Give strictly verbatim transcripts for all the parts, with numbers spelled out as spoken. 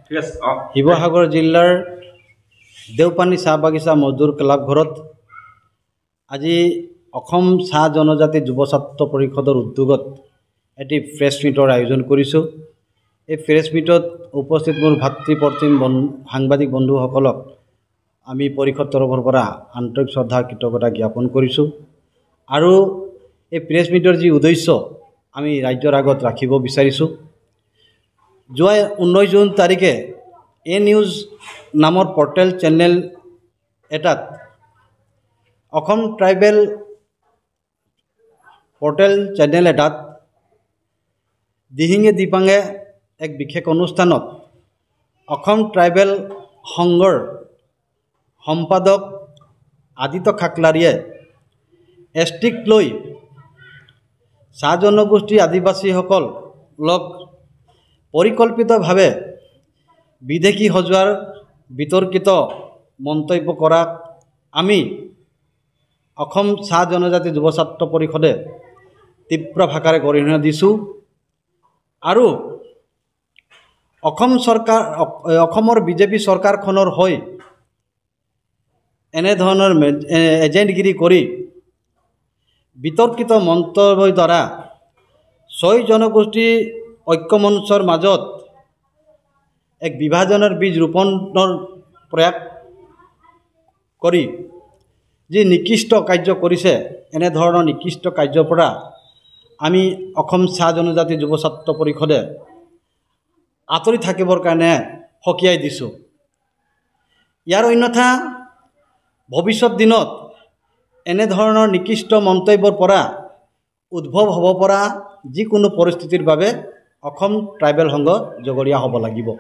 ঠিক আছে। শিৱসাগৰ জিলাৰ দেওপানী চাহ বাগিচা মজদুৰ ক্লাব ঘৰত আজি অসম চাহ জনজাতি যুৱ ছাত্ৰ পৰিষদৰ উদ্যোগত এটি প্ৰেছ মিটৰ আয়োজন কৰিছোঁ। এই প্ৰেছ মিটত উপস্থিত মোৰ ভাতৃ প্ৰতিম সাংবাদিক বন্ধুসকলক আমি পৰিষদ তৰফৰ পৰা আন্তৰিক শ্ৰদ্ধা কৃতজ্ঞতা জ্ঞাপন কৰিছোঁ। আৰু এই প্ৰেছ মিটৰ যি উদ্দেশ্য আমি ৰাজ্যৰ আগত ৰাখিব বিচাৰিছোঁ। যোৱা ঊনৈছ জুন তাৰিখে এ নিউজ নামৰ পৰ্টেল চেনেল এটাত অসম ট্ৰাইবেল পৰ্টেল চেনেল এটাত দিহিঙে দিপাঙে এক বিশেষ অনুষ্ঠানত অসম ট্ৰাইবেল সংঘৰ সম্পাদক আদিত্য খাকলাৰীয়ে এছ টিক লৈ চাহ জনগোষ্ঠী আদিবাসীসকলক পৰিকল্পিতভাৱে বিদেশী সজোৱাৰ বিতৰ্কিত মন্তব্য কৰাক আমি অসম চাহ জনজাতি যুৱ ছাত্ৰ পৰিষদে তীব্ৰ ভাষাৰে গৰিহণা দিছোঁ। আৰু অসম চৰকাৰ অসমৰ বিজেপি চৰকাৰখনৰ হৈ এনেধৰণৰ এজেণ্টগিৰি কৰি বিতৰ্কিত মন্তব্যৰ দ্বাৰা ছয় জনগোষ্ঠী ঐক্যমঞ্চৰ মাজত এক বিভাজনৰ বীজ ৰোপণৰ প্ৰয়াস কৰি যি নিকৃষ্ট কাৰ্য কৰিছে, এনেধৰণৰ নিকৃষ্ট কাৰ্যৰ পৰা আমি অসম চাহ জনজাতি যুৱ ছাত্ৰ পৰিষদে আঁতৰি থাকিবৰ কাৰণে সকীয়াই দিছোঁ। ইয়াৰ অন্যথা ভৱিষ্যত দিনত এনেধৰণৰ নিকৃষ্ট মন্তব্যৰ পৰা উদ্ভৱ হ'ব পৰা যিকোনো পৰিস্থিতিৰ বাবে অসম ট্ৰাইবেল সংঘ জগৰীয়া হ'ব লাগিব।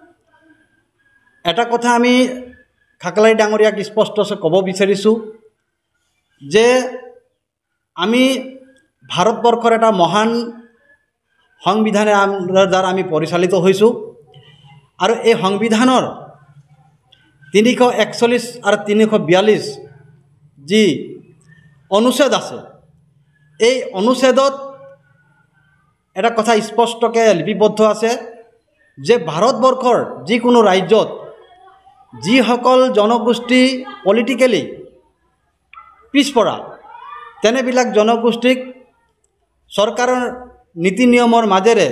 এটা কথা আমি খাকলাৰী ডাঙৰীয়াক স্পষ্টকৈ ক'ব বিচাৰিছোঁ যে আমি ভাৰতবৰ্ষৰ এটা মহান সংবিধানৰ দ্বাৰা আমি পৰিচালিত হৈছোঁ। আৰু এই সংবিধানৰ তিনিশ একচল্লিছ আৰু তিনিশ বিয়াল্লিছ যি অনুচ্ছেদ আছে, এই অনুচ্ছেদত এটা কথা স্পষ্টকৈ লিপিবদ্ধ আছে যে ভাৰতবৰ্ষৰ যিকোনো ৰাজ্যত যিসকল জনগোষ্ঠী পলিটিকেলি পিছপৰা, তেনেবিলাক জনগোষ্ঠীক চৰকাৰৰ নীতি নিয়মৰ মাজেৰে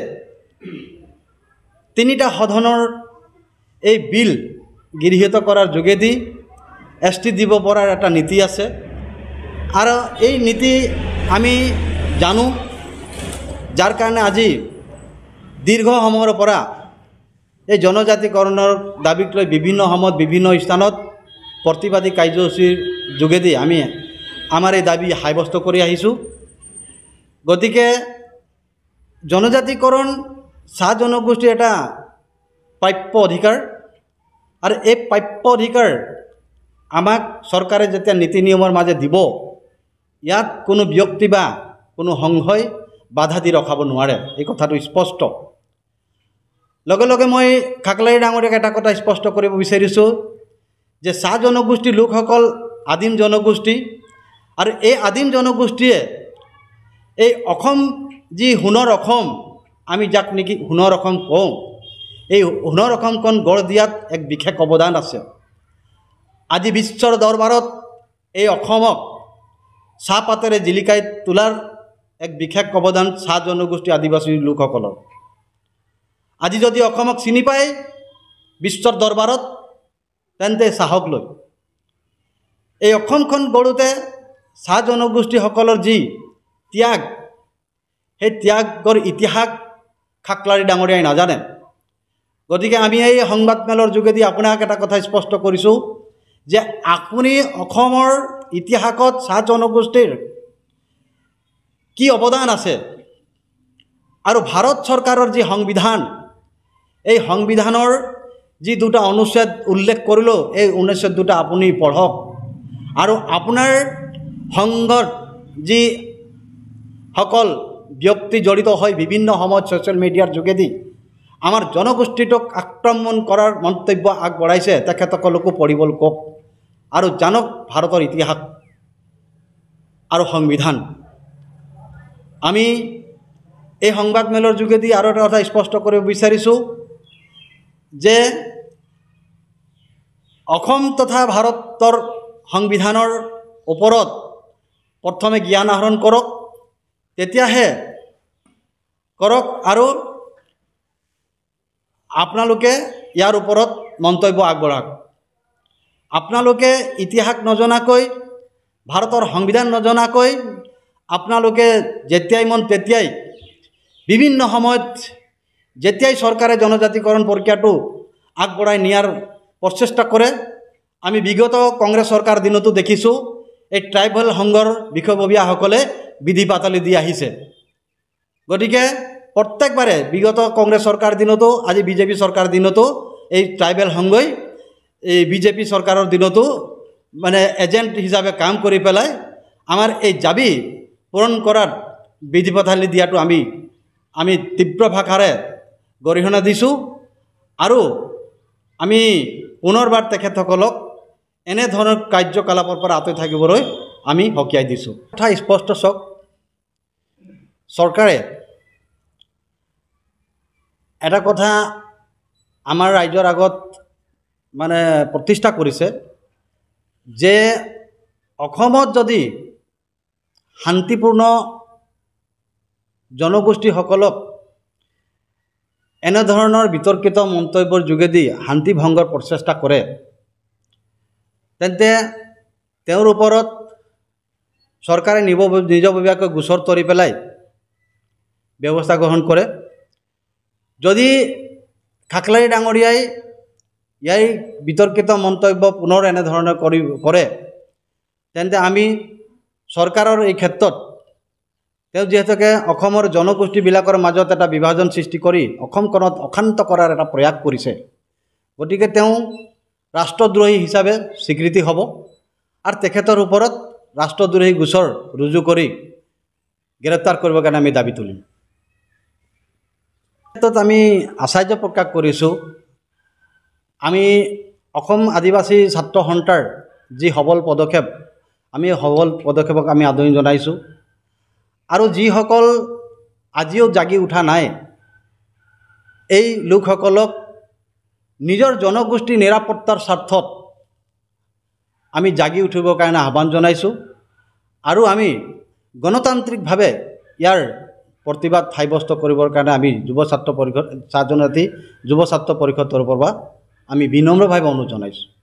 তিনিটা সদনৰ এই বিল গৃহীত কৰাৰ যোগেদি এছ টি দিব পৰাৰ এটা নীতি আছে। আৰু এই নীতি আমি জানো, যাৰ কাৰণে আজি দীৰ্ঘ সময়ৰ পৰা এই জনজাতিকৰণৰ দাবীক লৈ বিভিন্ন সময়ত বিভিন্ন স্থানত প্ৰতিবাদী কাৰ্যসূচীৰ যোগেদি আমি আমাৰ এই দাবী সাব্যস্ত কৰি আহিছোঁ। গতিকে জনজাতিকৰণ চাহ জনগোষ্ঠীৰ এটা প্ৰাপ্য অধিকাৰ, আৰু এই প্ৰাপ্য অধিকাৰ আমাক চৰকাৰে যেতিয়া নীতি নিয়মৰ মাজে দিব, ইয়াত কোনো ব্যক্তি বা কোনো সংঘই বাধা দি ৰখাব নোৱাৰে, এই কথাটো স্পষ্ট। লগে লগে মই খাকলাৰী ডাঙৰীয়াক এটা কথা স্পষ্ট কৰিব বিচাৰিছোঁ যে চাহ জনগোষ্ঠীৰ লোকসকল আদিম জনগোষ্ঠী, আৰু এই আদিম জনগোষ্ঠীয়ে এই অসম যি সোণৰ অসম, আমি যাক নেকি সোণৰ অসম কওঁ, এই সোণৰ অসমখন গঢ় দিয়াত এক বিশেষ অৱদান আছে। আজি বিশ্বৰ দৰবাৰত এই অসমক চাহপাতেৰে জিলিকাই তোলাৰ এক বিশেষ অৱদান চাহ জনগোষ্ঠী আদিবাসী লোকসকলৰ। আজি যদি অসমক চিনি পায় বিশ্বৰ দৰবাৰত, তেন্তে চাহক লৈ এই অসমখন গঢ়োতে চাহ জনগোষ্ঠীসকলৰ যি ত্যাগ, সেই ত্যাগৰ ইতিহাস খাকলাৰী ডাঙৰীয়াই নাজানে। গতিকে আমি এই সংবাদমেলৰ যোগেদি আপোনাক এটা কথা স্পষ্ট কৰিছোঁ যে আপুনি অসমৰ ইতিহাসত চাহ জনগোষ্ঠীৰ কি অৱদান আছে, আৰু ভাৰত চৰকাৰৰ যি সংবিধান, এই সংবিধানৰ যি দুটা অনুচ্ছেদ উল্লেখ কৰিলোঁ, এই অনুচ্ছেদ দুটা আপুনি পঢ়ক। আৰু আপোনাৰ সংঘত যি সকল ব্যক্তি জড়িত হৈ বিভিন্ন সময়ত ছ'চিয়েল মিডিয়াৰ যোগেদি আমাৰ জনগোষ্ঠীটোক আক্ৰমণ কৰাৰ মন্তব্য আগবঢ়াইছে, তেখেতসকলকো পঢ়িবলৈ কওক আৰু জানক ভাৰতৰ ইতিহাস আৰু সংবিধান। আমি এই সংবাদমেলৰ যোগেদি আৰু এটা কথা স্পষ্ট কৰিব বিচাৰিছোঁ যে অসম তথা ভাৰতৰ সংবিধানৰ ওপৰত প্ৰথমে জ্ঞান আহৰণ কৰক, তেতিয়াহে কৰক আৰু আপোনালোকে ইয়াৰ ওপৰত মন্তব্য আগবঢ়াওক। আপোনালোকে ইতিহাস নজনাকৈ, ভাৰতৰ সংবিধান নজনাকৈ আপোনালোকে যেতিয়াই মন তেতিয়াই বিভিন্ন সময়ত যেতিয়াই চৰকাৰে জনজাতিকৰণ প্ৰক্ৰিয়াটো আগবঢ়াই নিয়াৰ প্ৰচেষ্টা কৰে। আমি বিগত কংগ্ৰেছ চৰকাৰ দিনতো দেখিছোঁ এই ট্ৰাইবেল সংঘৰ বিষয়ববীয়াসকলে বিধি পাতলি দি আহিছে। গতিকে প্ৰত্যেকবাৰে বিগত কংগ্ৰেছ চৰকাৰ দিনতো, আজি বিজেপি চৰকাৰ দিনতো এই ট্ৰাইবেল সংঘই এই বিজেপি চৰকাৰৰ দিনতো মানে এজেণ্ট হিচাপে কাম কৰি পেলাই আমাৰ এই দাবী পূৰণ কৰাত বিধি পাতলি দিয়াটো আমি আমি তীব্ৰ ভাষাৰে গৰিহণা দিছোঁ আৰু আমি পুনৰবাৰ তেখেতসকলক এনেধৰণৰ কাৰ্যকলাপৰ পৰা আঁতৰি থাকিবলৈ আমি সকীয়াই দিছোঁ। কথা স্পষ্ট চাওক, চৰকাৰে এটা কথা আমাৰ ৰাইজৰ আগত মানে প্ৰতিষ্ঠা কৰিছে যে অসমত যদি শান্তিপূৰ্ণ জনগোষ্ঠীসকলক এনেধৰণৰ বিতৰ্কিত মন্তব্যৰ যোগেদি শান্তি ভংগৰ প্ৰচেষ্টা কৰে, তেন্তে তেওঁৰ ওপৰত চৰকাৰে নিব নিজাববীয়াকৈ গোচৰ তৰি পেলাই ব্যৱস্থা গ্ৰহণ কৰে। যদি খাকলাৰী ডাঙৰীয়াই ইয়াৰ বিতৰ্কিত মন্তব্য পুনৰ এনেধৰণে কৰি কৰে, তেন্তে আমি চৰকাৰৰ এই ক্ষেত্ৰত তেওঁ যিহেতুকে অসমৰ জনগোষ্ঠীবিলাকৰ মাজত এটা বিভাজন সৃষ্টি কৰি অসমখনত অশান্ত কৰাৰ এটা প্ৰয়াস কৰিছে, গতিকে তেওঁ ৰাষ্ট্ৰদ্ৰোহী হিচাপে স্বীকৃতি হ'ব আৰু তেখেতৰ ওপৰত ৰাষ্ট্ৰদ্ৰোহী গোচৰ ৰুজু কৰি গ্ৰেপ্তাৰ কৰিবৰ কাৰণে আমি দাবী তুলিম। ক্ষেত্ৰত আমি আশ্চৰ্য প্ৰকাশ কৰিছোঁ। আমি অসম আদিবাসী ছাত্ৰ সন্থাৰ যি সবল পদক্ষেপ, আমি সবল পদক্ষেপক আমি আদৰণি জনাইছোঁ আৰু যিসকল আজিও জাগি উঠা নাই এই লোকসকলক নিজৰ জনগোষ্ঠীৰ নিৰাপত্তাৰ স্বাৰ্থত আমি জাগি উঠিবৰ কাৰণে আহ্বান জনাইছোঁ আৰু আমি গণতান্ত্ৰিকভাৱে ইয়াৰ প্ৰতিবাদ সাব্যস্ত কৰিবৰ কাৰণে আমি যুৱ ছাত্ৰ পৰিষদ জনজাতি যুৱ ছাত্ৰ পৰিষদৰ পৰা আমি বিনম্ৰভাৱে অনুৰোধ জনাইছোঁ।